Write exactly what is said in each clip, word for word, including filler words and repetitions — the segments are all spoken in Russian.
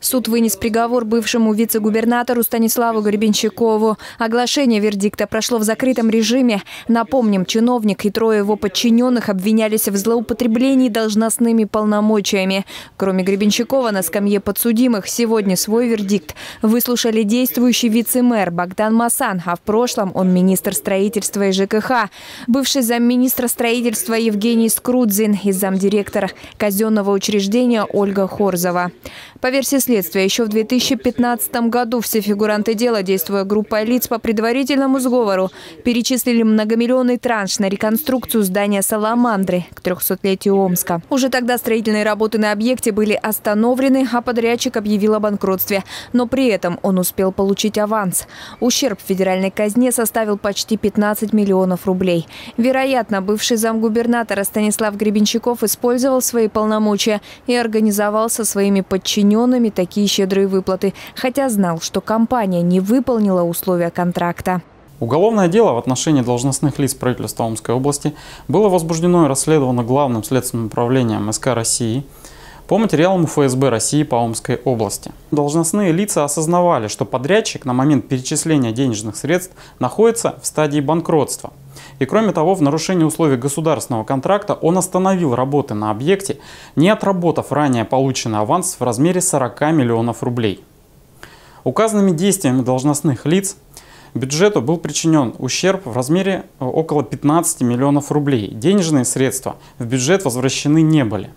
Суд вынес приговор бывшему вице-губернатору Станиславу Гребенщикову. Оглашение вердикта прошло в закрытом режиме. Напомним, чиновник и трое его подчиненных обвинялись в злоупотреблении должностными полномочиями. Кроме Гребенщикова, на скамье подсудимых сегодня свой вердикт выслушали действующий вице-мэр Богдан Масан, а в прошлом он министр строительства и ЖКХ, бывший замминистра строительства Евгений Скрудзин и замдиректора казенного учреждения Ольга Хорзова. По версии следствия, еще в две тысячи пятнадцатом году все фигуранты дела, действуя группой лиц по предварительному сговору, перечислили многомиллионный транш на реконструкцию здания «Саламандры» к трехсотлетию Омска. Уже тогда строительные работы на объекте были остановлены, а подрядчик объявил о банкротстве. Но при этом он успел получить аванс. Ущерб федеральной казне составил почти пятнадцать миллионов рублей. Вероятно, бывший замгубернатора Станислав Гребенщиков использовал свои полномочия и организовал со своими подчиненными такие щедрые выплаты, хотя знал, что компания не выполнила условия контракта. Уголовное дело в отношении должностных лиц правительства Омской области было возбуждено и расследовано Главным следственным управлением СК России по материалам эф эс бэ России по Омской области. Должностные лица осознавали, что подрядчик на момент перечисления денежных средств находится в стадии банкротства. И кроме того, в нарушении условий государственного контракта он остановил работы на объекте, не отработав ранее полученный аванс в размере сорока миллионов рублей. Указанными действиями должностных лиц бюджету был причинен ущерб в размере около пятнадцати миллионов рублей. Денежные средства в бюджет возвращены не были.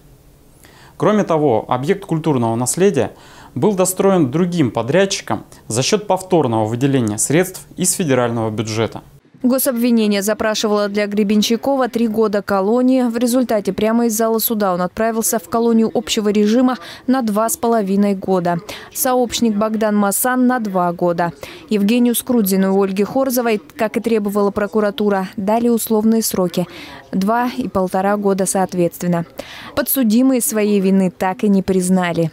Кроме того, объект культурного наследия был достроен другим подрядчиком за счет повторного выделения средств из федерального бюджета. Гособвинение запрашивало для Гребенщикова три года колонии. В результате прямо из зала суда он отправился в колонию общего режима на два с половиной года. Сообщник Богдан Масан на два года. Евгению Скрудзину и Ольге Хорзовой, как и требовала прокуратура, дали условные сроки – два и полтора года соответственно. Подсудимые своей вины так и не признали.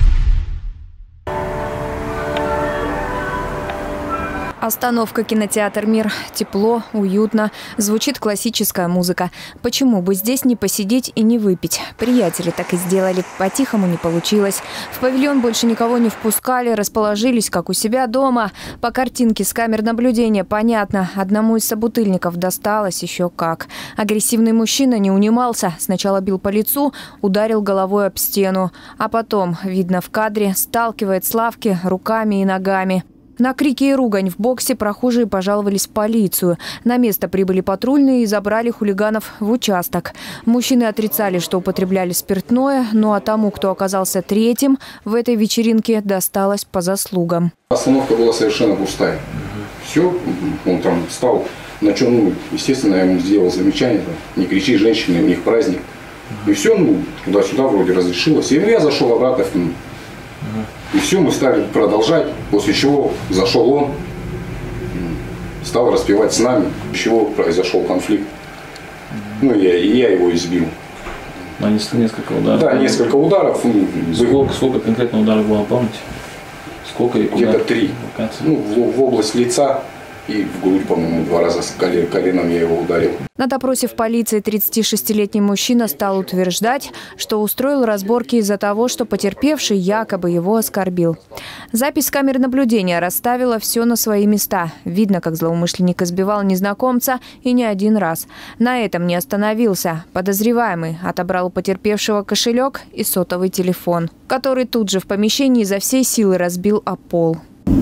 Остановка «Кинотеатр Мир». Тепло, уютно. Звучит классическая музыка. Почему бы здесь не посидеть и не выпить? Приятели так и сделали. По-тихому не получилось. В павильон больше никого не впускали. Расположились, как у себя дома. По картинке с камер наблюдения понятно. Одному из собутыльников досталось еще как. Агрессивный мужчина не унимался. Сначала бил по лицу, ударил головой об стену. А потом, видно в кадре, сталкивает с лавки руками и ногами. На крики и ругань в боксе прохожие пожаловались в полицию. На место прибыли патрульные и забрали хулиганов в участок. Мужчины отрицали, что употребляли спиртное, ну а тому, кто оказался третьим, в этой вечеринке досталось по заслугам. Остановка была совершенно пустая. Все, он там встал, на чем, ну, естественно, я ему сделал замечание, не кричи, женщины, у них праздник. И все, ну, туда-сюда вроде разрешилось. И я зашел обратно в кино. И все, мы стали продолжать, после чего зашел он, стал распевать с нами, после чего произошел конфликт. Ну, я, и я его избил. Нанесли несколько ударов? Да, несколько ударов. Ну, сколько, сколько конкретно ударов было, помните? Сколько и куда? Где-то три. Ну, в, в область лица и в грудь, по-моему, два раза с коленом я его ударил. На допросе в полиции тридцатишестилетний мужчина стал утверждать, что устроил разборки из-за того, что потерпевший якобы его оскорбил. Запись с камер наблюдения расставила все на свои места. Видно, как злоумышленник избивал незнакомца и не один раз. На этом не остановился. Подозреваемый отобрал у потерпевшего кошелек и сотовый телефон, который тут же в помещении изо всей силы разбил о пол.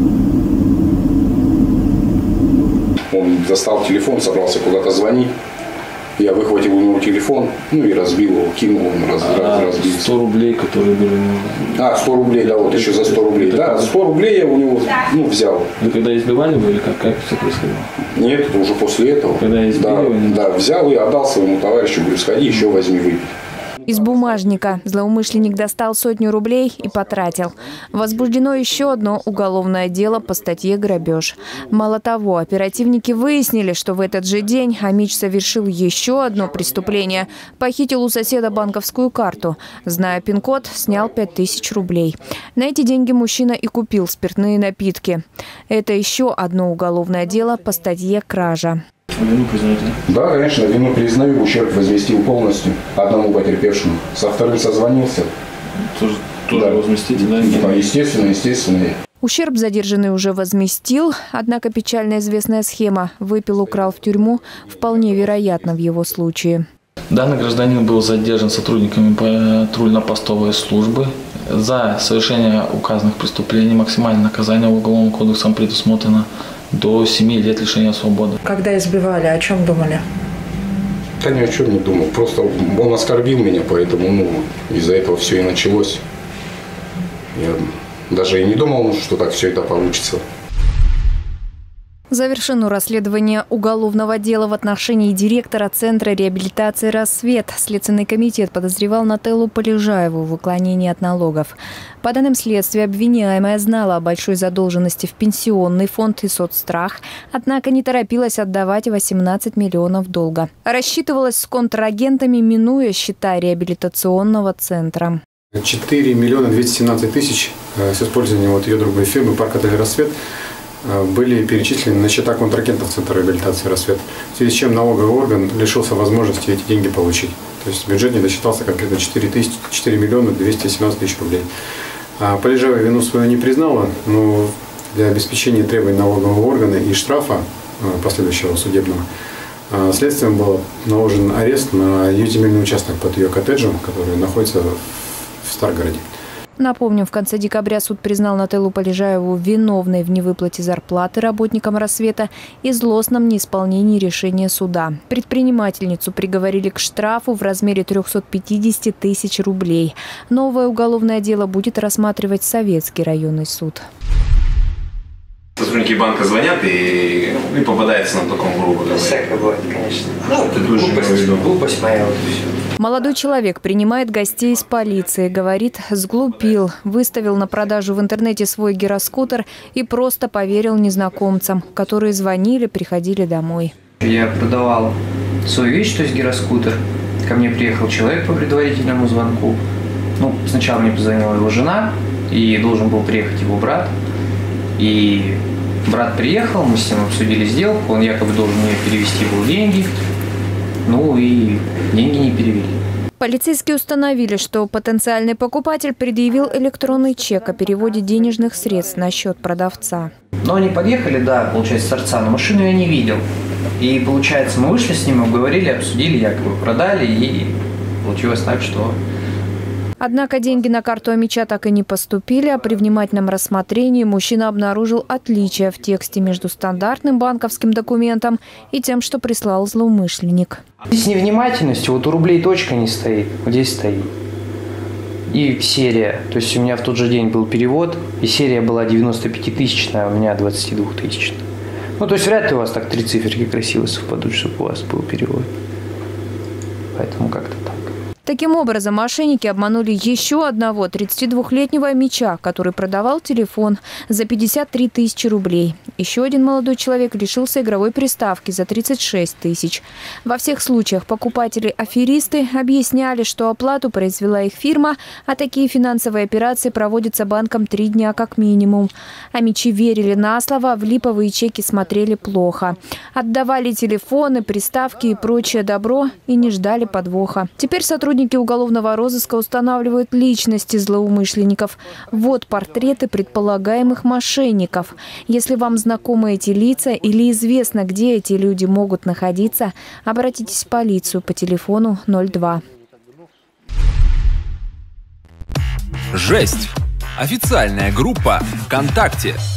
Он достал телефон, собрался куда-то звонить. Я выхватил у него телефон, ну и разбил его, кинул, он раз, а, разбил. сто рублей, которые были у него. А, сто рублей, да, вот еще за сто рублей. Это да, сто рублей я у него, ну, взял. Вы когда избивали его или как, как все происходило? Нет, это уже после этого. Когда избили да, его? Да, взял и отдал своему товарищу, говорю, сходи, еще возьми, выпей. Из бумажника злоумышленник достал сотню рублей и потратил. Возбуждено еще одно уголовное дело по статье «Грабеж». Мало того, оперативники выяснили, что в этот же день Амич совершил еще одно преступление. Похитил у соседа банковскую карту. Зная пин-код, снял пять тысяч рублей. На эти деньги мужчина и купил спиртные напитки. Это еще одно уголовное дело по статье «Кража». Вину признаете? Да, конечно, вину признаю, ущерб возместил полностью одному потерпевшему. Со вторым созвонился. Тоже Тоже Да. возместите, да? Да, естественно, естественно. Ущерб задержанный уже возместил, однако печально известная схема «выпил, украл в тюрьму» вполне вероятна в его случае. Данный гражданин был задержан сотрудниками патрульно-постовой службы. За совершение указанных преступлений максимальное наказание Уголовным кодексом предусмотрено до семи лет лишения свободы. Когда избивали, о чем думали? Да ни о чем не думал. Просто он оскорбил меня, поэтому ну, из-за этого все и началось. Я даже и не думал, что так все это получится. Завершено расследование уголовного дела в отношении директора Центра реабилитации «Рассвет». Следственный комитет подозревал Нателлу Полежаеву в уклонении от налогов. По данным следствия, обвиняемая знала о большой задолженности в пенсионный фонд и соцстрах, однако не торопилась отдавать восемнадцать миллионов долга. Рассчитывалась с контрагентами, минуя счета реабилитационного центра. четыре миллиона двести семнадцать тысяч с использованием вот ее другой фирмы «Парк-отель Рассвет» были перечислены на счета контрагентов Центра реабилитации «Рассвет», в связи с чем налоговый орган лишился возможности эти деньги получить. То есть бюджет не досчитался конкретно четыре миллиона двести семнадцать тысяч рублей. Полежаева вину свою не признала, но для обеспечения требований налогового органа и штрафа последующего судебного следствием был наложен арест на ее земельный участок под ее коттеджем, который находится в Старгороде. Напомним, в конце декабря суд признал Нателлу Полежаеву виновной в невыплате зарплаты работникам «Рассвета» и злостном неисполнении решения суда. Предпринимательницу приговорили к штрафу в размере трёхсот пятидесяти тысяч рублей. Новое уголовное дело будет рассматривать Советский районный суд. Сотрудники банка звонят и, и попадается на таком грубо говоря. Всякое бывает, конечно. Ну, ты тоже глупость, глупость моя, вот и все. Молодой человек принимает гостей из полиции. Говорит, сглупил. Выставил на продажу в интернете свой гироскутер и просто поверил незнакомцам, которые звонили, приходили домой. Я продавал свою вещь, то есть гироскутер. Ко мне приехал человек по предварительному звонку. Ну, сначала мне позвонила его жена, и должен был приехать его брат. И брат приехал, мы с ним обсудили сделку, он якобы должен мне перевести был деньги, ну и деньги не перевели. Полицейские установили, что потенциальный покупатель предъявил электронный чек о переводе денежных средств на счет продавца. Но они подъехали, да, получается, с торца, но машину я не видел. И получается, мы вышли с ним, обговорили, обсудили, якобы продали, и получилось так, что... Однако деньги на карту Амича так и не поступили, а при внимательном рассмотрении мужчина обнаружил отличия в тексте между стандартным банковским документом и тем, что прислал злоумышленник. Здесь невнимательностью, вот у рублей точка не стоит, вот здесь стоит. И серия, то есть у меня в тот же день был перевод, и серия была девяностопятитысячная, а у меня двадцатидвухтысячная. Ну, то есть вряд ли у вас так три циферки красиво совпадут, чтобы у вас был перевод. Поэтому как-то так. Таким образом, мошенники обманули еще одного тридцатидвухлетнего Амича, который продавал телефон за пятьдесят три тысячи рублей. Еще один молодой человек лишился игровой приставки за тридцать шесть тысяч. Во всех случаях покупатели-аферисты объясняли, что оплату произвела их фирма, а такие финансовые операции проводятся банком три дня как минимум. Амичи верили на слово, в липовые чеки смотрели плохо. Отдавали телефоны, приставки и прочее добро и не ждали подвоха. Теперь сотрудники Сотрудники уголовного розыска устанавливают личности злоумышленников. Вот портреты предполагаемых мошенников. Если вам знакомы эти лица или известно, где эти люди могут находиться, обратитесь в полицию по телефону ноль два. Жесть. Официальная группа ВКонтакте.